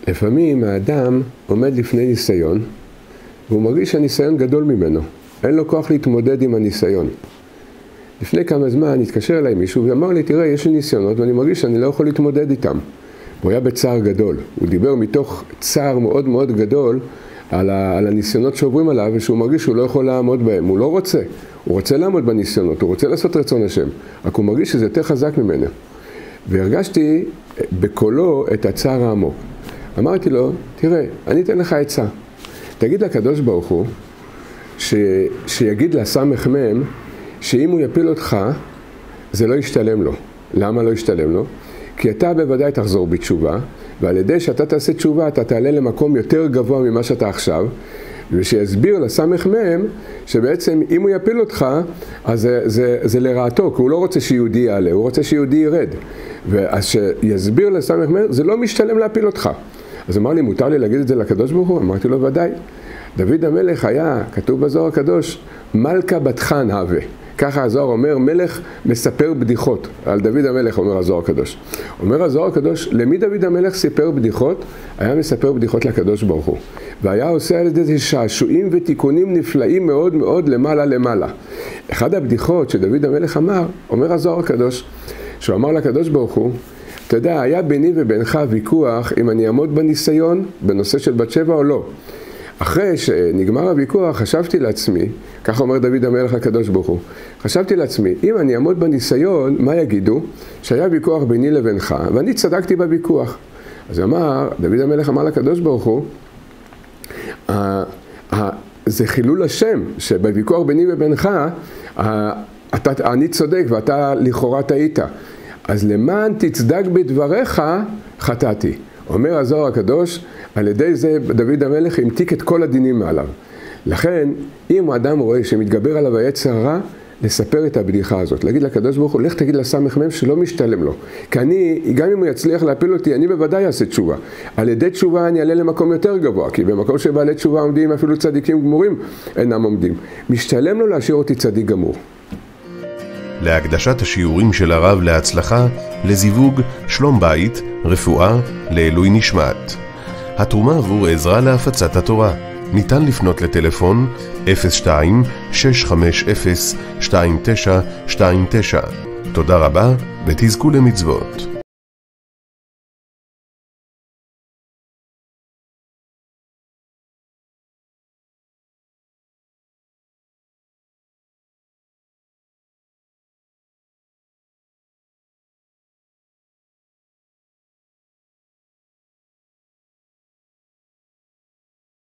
לפעמים האדם עומד לפני ניסיון, והוא מרגיש שהניסיון גדול ממנו. אין לו כוח להתמודד עם הניסיון. לפני כמה זמן התקשר אליי מישהו ואמר לי, תראה, יש לי ניסיונות ואני מרגיש שאני לא יכול להתמודד איתם. הוא היה בצער גדול. הוא דיבר מתוך צער מאוד מאוד גדול על הניסיונות שעוברים עליו, ושהוא מרגיש שהוא לא יכול לעמוד בהם. הוא לא רוצה. הוא רוצה לעמוד בניסיונות, הוא רוצה לעשות רצון השם. רק הוא מרגיש שזה יותר חזק ממנו. והרגשתי בקולו את הצער העמוק. אמרתי לו, תראה, אני אתן לך עצה. תגיד לקדוש ברוך הוא, שיגיד לסמ"ם, שאם הוא יפיל אותך, זה לא ישתלם לו. למה לא ישתלם לו? כי אתה בוודאי תחזור בתשובה, ועל ידי שאתה תעשה תשובה, אתה תעלה למקום יותר גבוה ממה שאתה עכשיו, ושיסביר לסמ"ם, שבעצם אם הוא יפיל אותך, אז זה לרעתו, כי הוא לא רוצה שיהודי יעלה, הוא רוצה שיהודי ירד. ואז שיסביר לסמ"ם, זה לא משתלם להפיל אותך. אז אמר לי, מותר לי להגיד את זה לקדוש ברוך הוא? אמרתי לו, ודאי. דוד המלך היה, כתוב בזוהר הקדוש, מלכה בת חן הווה. ככה הזוהר אומר, מלך מספר בדיחות. על דוד המלך אומר הזוהר הקדוש. אומר הזוהר הקדוש, למי דוד המלך סיפר בדיחות? היה מספר בדיחות לקדוש ברוך הוא. והיה עושה על ידי שעשועים ותיקונים נפלאים מאוד מאוד למעלה למעלה. אחד הבדיחות שדוד המלך אמר, אומר הזוהר הקדוש, שהוא אמר לקדוש ברוך הוא, אתה יודע, היה ביני ובינך ויכוח אם אני אעמוד בניסיון בנושא של בת שבע או לא. אחרי שנגמר הוויכוח, חשבתי לעצמי, כך אומר דוד המלך לקדוש ברוך הוא, חשבתי לעצמי, אם אני אעמוד בניסיון, מה יגידו? שהיה ויכוח ביני לבינך, ואני צדקתי בוויכוח. אז דוד המלך אמר לקדוש ברוך הוא, זה חילול השם, שבוויכוח ביני ובינך, אני צודק ואתה לכאורה טעית. אז למען תצדק בדבריך, חטאתי. אומר הזוהר הקדוש, על ידי זה דוד המלך המתיק את כל הדינים מעליו. לכן, אם האדם רואה שמתגבר עליו היצר הרע, לספר את הבדיחה הזאת. להגיד לקדוש ברוך הוא, לך תגיד לסמ"ם שלא משתלם לו. כי אני, גם אם הוא יצליח להפיל אותי, אני בוודאי אעשה תשובה. על ידי תשובה אני אעלה למקום יותר גבוה, כי במקום שבעלי תשובה עומדים, אפילו צדיקים גמורים אינם עומדים. משתלם לו להשאיר אותי צדיק גמור. להקדשת השיעורים של הרב להצלחה, לזיווג, שלום בית, רפואה, לעילוי נשמת. התרומה עבור עזרה להפצת התורה. ניתן לפנות לטלפון 02-650-2929. תודה רבה ותזכו למצוות.